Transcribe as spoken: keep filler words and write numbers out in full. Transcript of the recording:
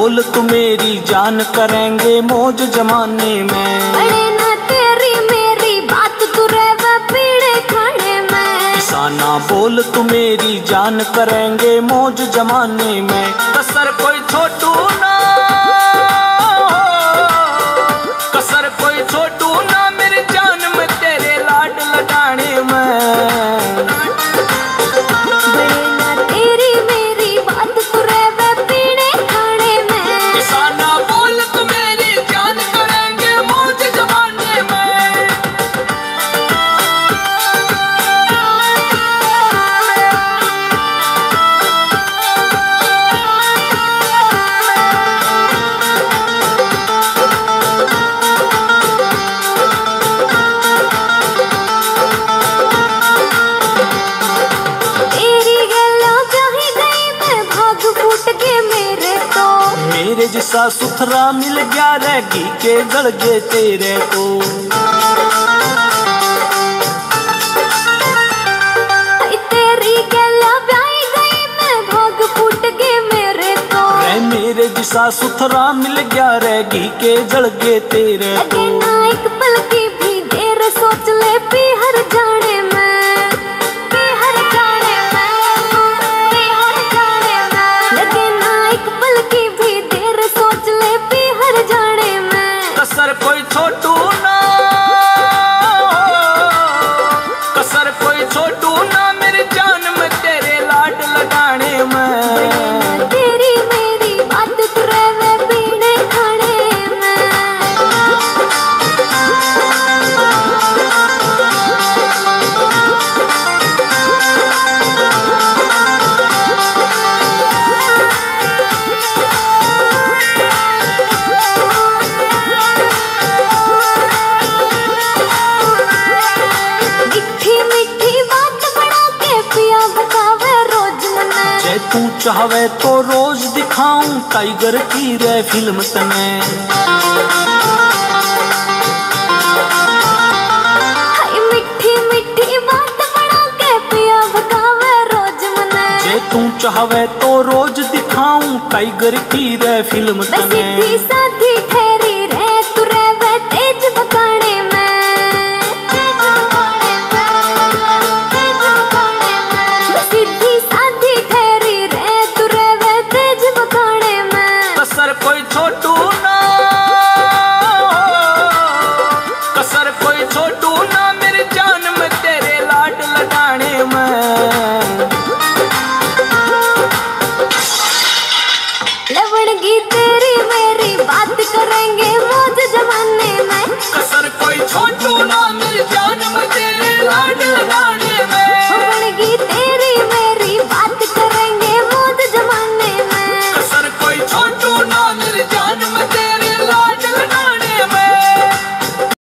बोल तू मेरी जान, करेंगे मौज जमाने में। अरे ना तेरी मेरी बात तू रहवे पीड़े खाने में। किसाना बोल तू मेरी जान, करेंगे मौज जमाने में। कसर कोई छोटू ना, कसर कोई छोटू ना मेरी जान में तेरे लाड लगाने में। मेरे जिसा सुथरा मिल गया रे घी के गल गए तेरे को। तेरी गला ब्याई गई मैं भाग फूट गए मेरे तो। रे मेरे जिसा सुथरा मिल गया रे घी के जल गए तेरे को। ना एक पल की भी देर सोच ले पी हर जाने में, पी हर जाने में, पी हर जाने में। लगे ना एक पल की भी देर सोच ले पी हर जाने में। कसर कोई छोटू ना, कसर कोई छोटू ना मेरी जान में तेरे लाड लगाने में। तेरी मेरी बात तू रहवे पीने खाने में। तू चाहवे तो रोज दिखाऊं टाइगर की रे फिल्म तने। मिठी मिठी बात बना के पिया बतावे रोज मने। जे तू चाहवे तो रोज दिखाऊं टाइगर की रे फिल्म तने। सीधी साधी